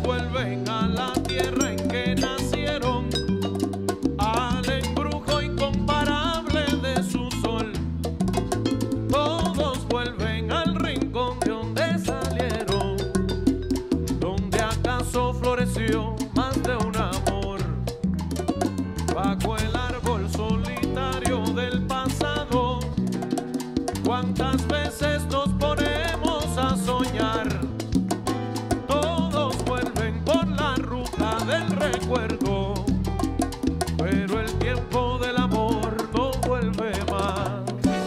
vuelven a la tierra en que nacieron, al embrujo incomparable de su sol. Todos vuelven al rincón de donde salieron, donde acaso floreció más de un amor. Bajo el árbol solitario del pasado, cuántas veces nos ponemos a soñar. Todos vuelven por la ruta del recuerdo, pero el tiempo del amor no vuelve más.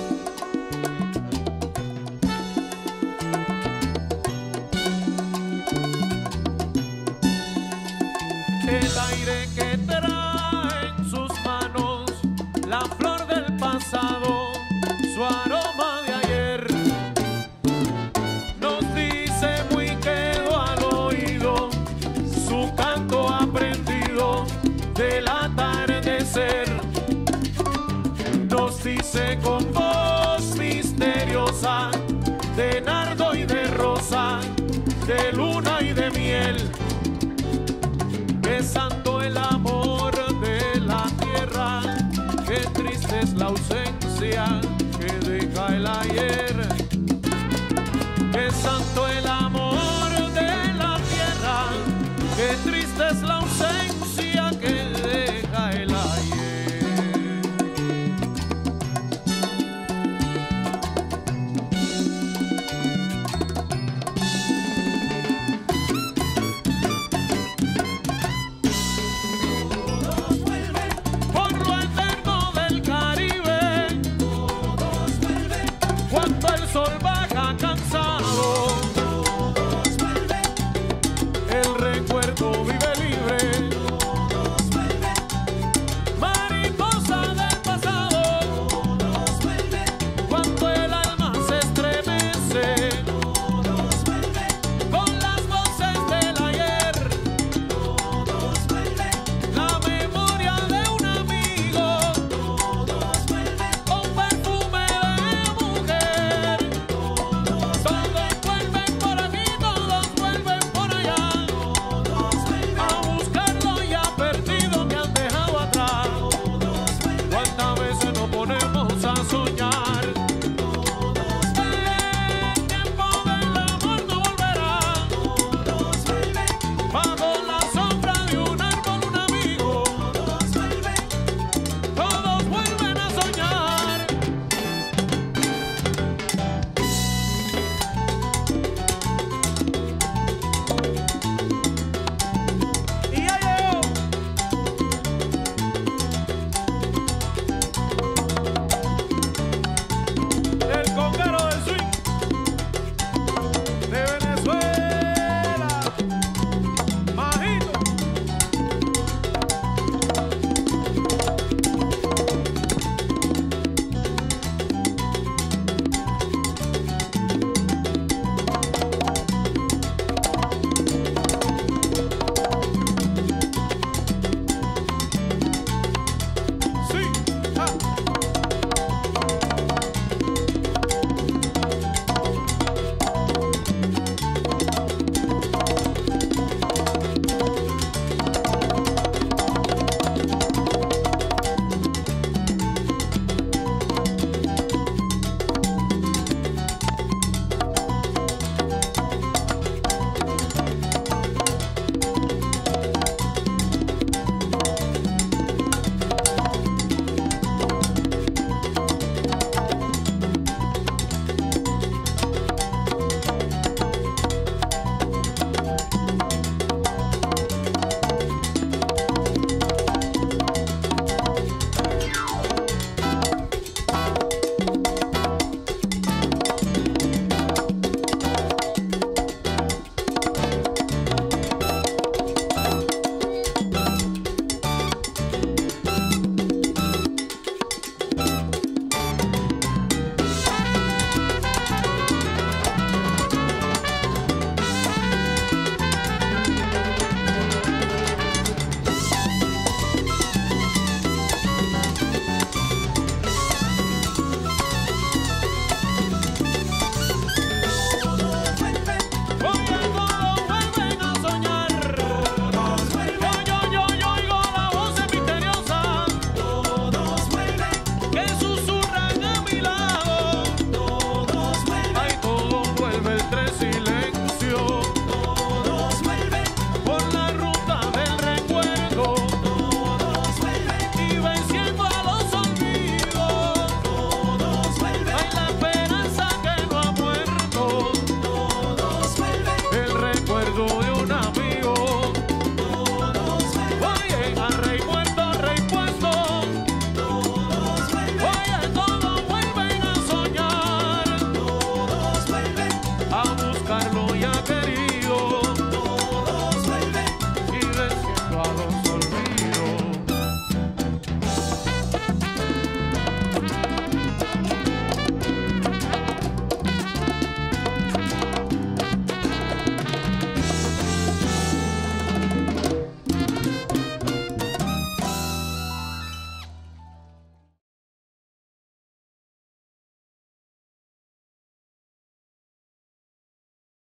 El aire que trae en sus manos la flor del pasado, su aroma de ayer, nos dice muy quedo al oído su canto aprendido del atardecer. Nos dice con voz misteriosa de nardo y de rosa, de luna y de miel, que santo el amor de la tierra, qué triste es la ausencia que deja el ayer. Qué santo el amor de la tierra, qué triste es la